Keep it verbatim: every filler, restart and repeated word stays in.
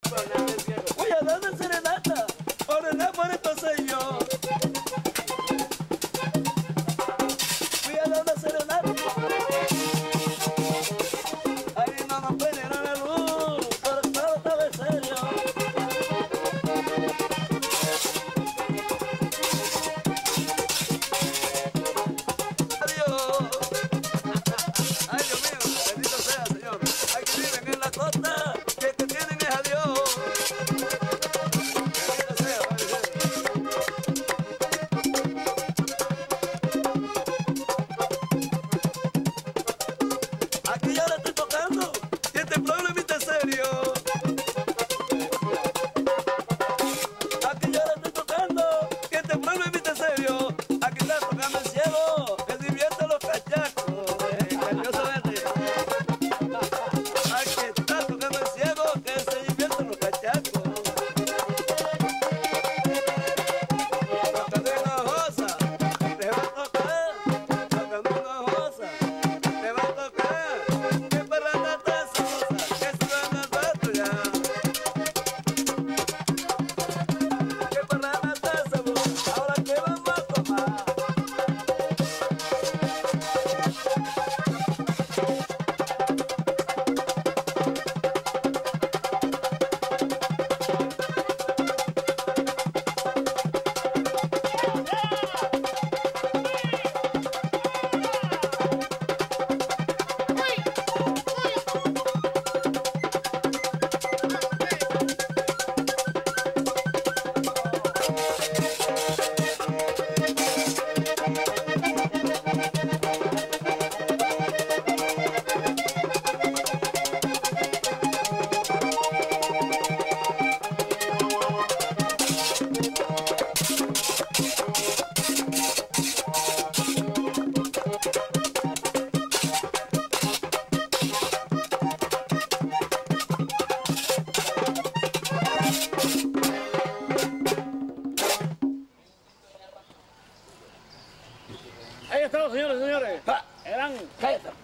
Voy a darle serenata, ordenar por esto soy yo. Voy a dar una serenata. Ay, no nos prendieron la luz, pero todo estaba en serio. Adiós. Ay, Dios mío, bendito sea, Señor. Hay que viven en la costa, que el que tienen es a Dios. Bendito sea, aquí ya la estoy tocando y este problemita es serio. Aquí ya la estoy tocando y este problemita es serio. Aquí está tocando el ciego, que divierte los cachacos. Eh, nervioso verde. Aquí está tocando el ciego, que se divierte los cachacos. Tocando una hoja, te va a tocar. Tocando una hoja, te va a tocar. Que parranda tan sabrosa, que suena tanto ya. Que parranda tan sabrosa, ahora que vamos a tomar. Ahí estamos, señores y señores. Ah, Eran cállate.